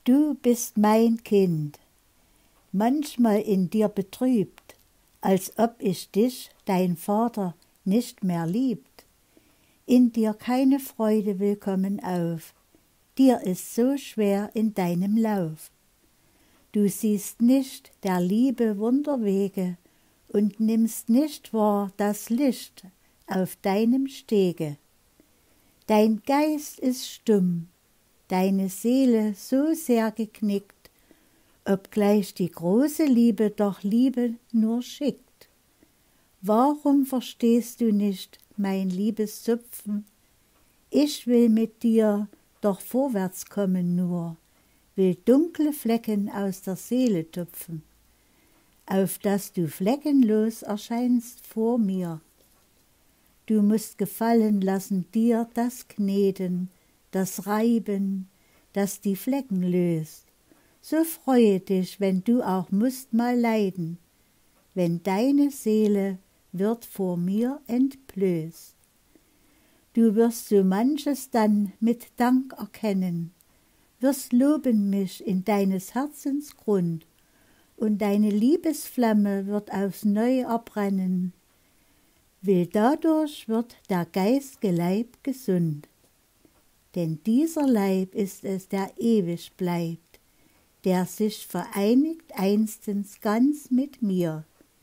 Du bist mein Kind, manchmal in dir betrübt, als ob ich dich, dein Vater, nicht mehr liebt. In dir keine Freude willkommen auf, dir ist so schwer in deinem Lauf. Du siehst nicht der Liebe Wunderwege und nimmst nicht wahr das Licht auf deinem Stege. Dein Geist ist stumm, deine Seele so sehr geknickt, obgleich die große Liebe doch Liebe nur schickt. Warum verstehst du nicht mein liebes Zupfen? Ich will mit dir doch vorwärts kommen nur, will dunkle Flecken aus der Seele tupfen, auf dass du fleckenlos erscheinst vor mir. Du musst gefallen lassen dir das Kneten, das Reiben, das die Flecken löst. So freue dich, wenn du auch musst mal leiden, wenn deine Seele wird vor mir entblößt. Du wirst so manches dann mit Dank erkennen, wirst loben mich in deines Herzens Grund, und deine Liebesflamme wird aufs Neu erbrennen, will dadurch wird der geist'ge Leib gesund. Denn dieser Leib ist es, der ewig bleibt, der sich vereinigt einstens ganz mit mir.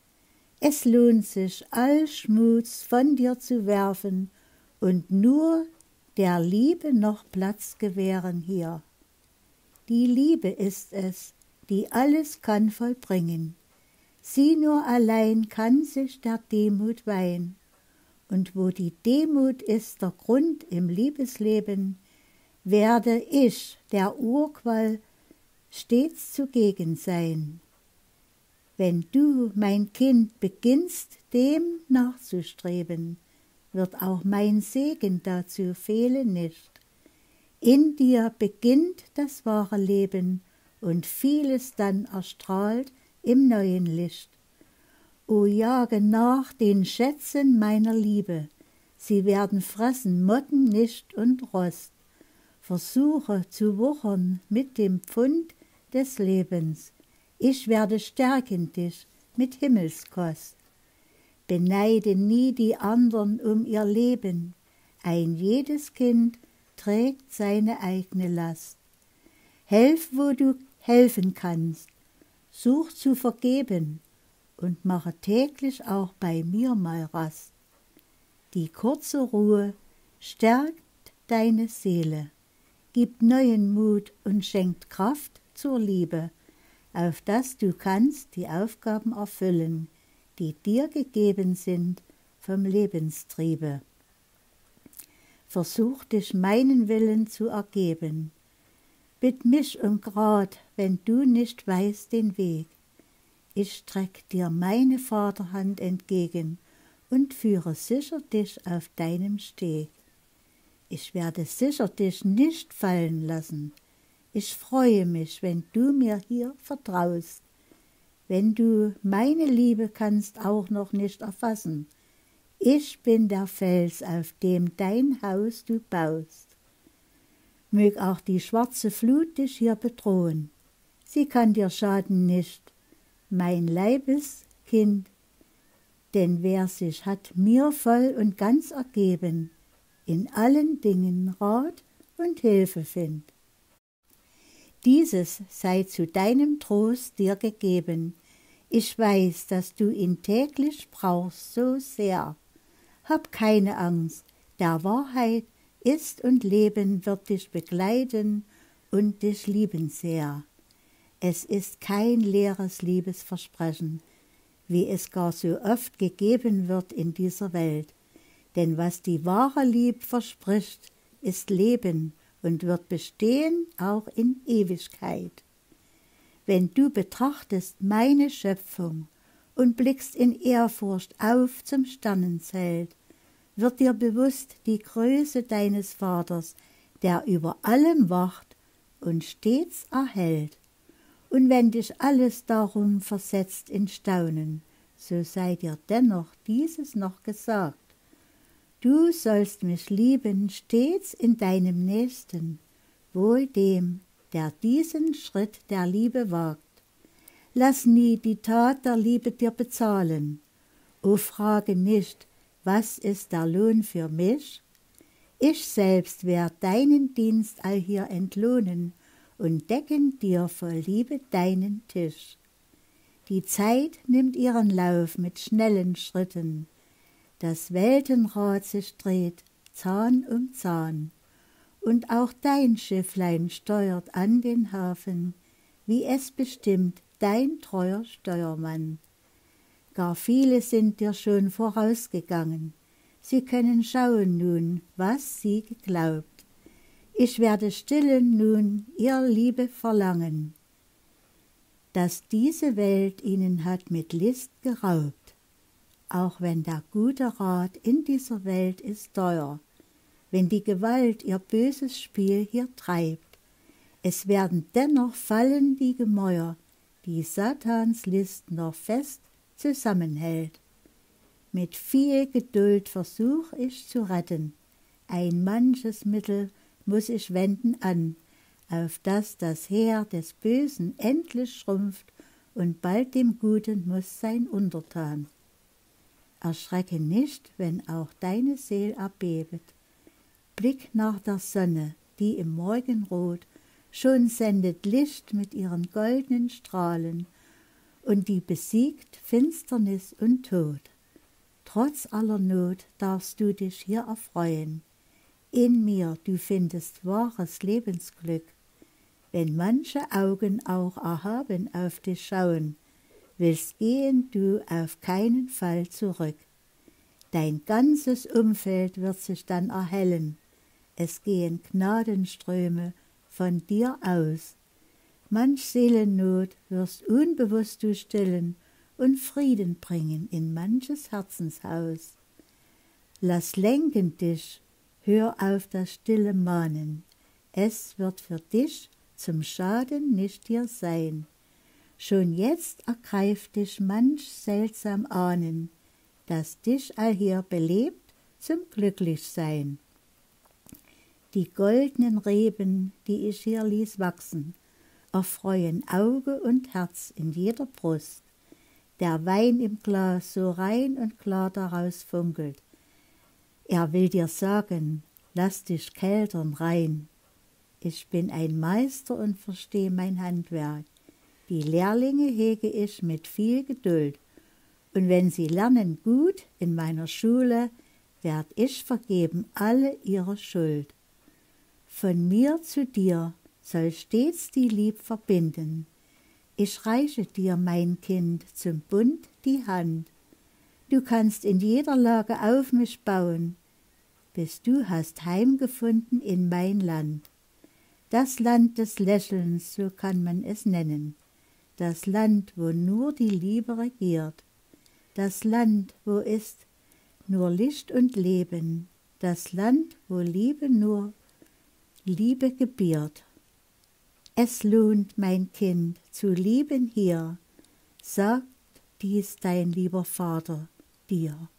Es lohnt sich, all Schmutz von dir zu werfen und nur der Liebe noch Platz gewähren hier. Die Liebe ist es, die alles kann vollbringen. Sie nur allein kann sich der Demut weihen. Und wo die Demut ist der Grund im Liebesleben, werde ich, der Urquell, stets zugegen sein. Wenn du, mein Kind, beginnst, dem nachzustreben, wird auch mein Segen dazu fehlen nicht. In dir beginnt das wahre Leben und vieles dann erstrahlt im neuen Licht. O jage nach den Schätzen meiner Liebe, sie werden fressen Motten nicht und Rost. Versuche zu wuchern mit dem Pfund des Lebens, ich werde stärken dich mit Himmelskost. Beneide nie die andern um ihr Leben, ein jedes Kind trägt seine eigene Last. Helf, wo du helfen kannst, such zu vergeben und mache täglich auch bei mir mal Rast. Die kurze Ruhe stärkt deine Seele, gibt neuen Mut und schenkt Kraft zur Liebe, auf dass du kannst die Aufgaben erfüllen, die dir gegeben sind vom Lebenstriebe. Versuch dich meinen Willen zu ergeben. Bitt mich um Rat, wenn du nicht weißt den Weg. Ich streck dir meine Vaterhand entgegen und führe sicher dich auf deinem Steg. Ich werde sicher dich nicht fallen lassen. Ich freue mich, wenn du mir hier vertraust. Wenn du meine Liebe kannst auch noch nicht erfassen. Ich bin der Fels, auf dem dein Haus du baust. Mög auch die schwarze Flut dich hier bedrohen. Sie kann dir schaden nicht, mein Leibeskind. Denn wer sich hat mir voll und ganz ergeben, in allen Dingen Rat und Hilfe find. Dieses sei zu deinem Trost dir gegeben. Ich weiß, dass du ihn täglich brauchst so sehr. Hab keine Angst, der Wahrheit ist und Leben wird dich begleiten und dich lieben sehr. Es ist kein leeres Liebesversprechen, wie es gar so oft gegeben wird in dieser Welt. Denn was die wahre Lieb verspricht, ist Leben und wird bestehen auch in Ewigkeit. Wenn du betrachtest meine Schöpfung und blickst in Ehrfurcht auf zum Sternenzelt, wird dir bewusst die Größe deines Vaters, der über allem wacht und stets erhält. Und wenn dich alles darum versetzt in Staunen, so sei dir dennoch dieses noch gesagt: Du sollst mich lieben stets in deinem Nächsten, wohl dem, der diesen Schritt der Liebe wagt. Lass nie die Tat der Liebe dir bezahlen. O frage nicht, was ist der Lohn für mich? Ich selbst werd deinen Dienst allhier entlohnen und decken dir voll Liebe deinen Tisch. Die Zeit nimmt ihren Lauf mit schnellen Schritten, das Weltenrad sich dreht, Zahn um Zahn, und auch dein Schifflein steuert an den Hafen, wie es bestimmt dein treuer Steuermann. Gar viele sind dir schon vorausgegangen, sie können schauen nun, was sie geglaubt. Ich werde stillen nun ihr Liebe verlangen, dass diese Welt ihnen hat mit List geraubt. Auch wenn der gute Rat in dieser Welt ist teuer, wenn die Gewalt ihr böses Spiel hier treibt, es werden dennoch fallen die Gemäuer, die Satans List noch fest zusammenhält. Mit viel Geduld versuch ich zu retten, ein manches Mittel muß ich wenden an, auf dass das Heer des Bösen endlich schrumpft und bald dem Guten muß sein untertan. Erschrecke nicht, wenn auch deine Seel erbebet. Blick nach der Sonne, die im Morgenrot schon sendet Licht mit ihren goldenen Strahlen und die besiegt Finsternis und Tod. Trotz aller Not darfst du dich hier erfreuen. In mir du findest wahres Lebensglück. Wenn manche Augen auch erhaben auf dich schauen, willst gehen du auf keinen Fall zurück. Dein ganzes Umfeld wird sich dann erhellen. Es gehen Gnadenströme von dir aus. Manch Seelennot wirst unbewusst du stillen und Frieden bringen in manches Herzenshaus. Lass lenken dich, hör auf das stille Mahnen. Es wird für dich zum Schaden nicht dir sein. Schon jetzt ergreift dich manch seltsam Ahnen, das dich allhier belebt zum Glücklichsein. Die goldnen Reben, die ich hier ließ wachsen, erfreuen Auge und Herz in jeder Brust. Der Wein im Glas so rein und klar daraus funkelt. Er will dir sagen, lass dich keltern rein. Ich bin ein Meister und versteh mein Handwerk. Die Lehrlinge hege ich mit viel Geduld. Und wenn sie lernen gut in meiner Schule, werd ich vergeben alle ihre Schuld. Von mir zu dir soll stets die Lieb verbinden. Ich reiche dir, mein Kind, zum Bund die Hand. Du kannst in jeder Lage auf mich bauen, bis du hast heimgefunden in mein Land. Das Land des Lächelns, so kann man es nennen. Das Land, wo nur die Liebe regiert. Das Land, wo ist nur Licht und Leben. Das Land, wo Liebe nur Liebe gebiert. Es lohnt, mein Kind, zu lieben hier, sagt dies dein lieber Vater dir.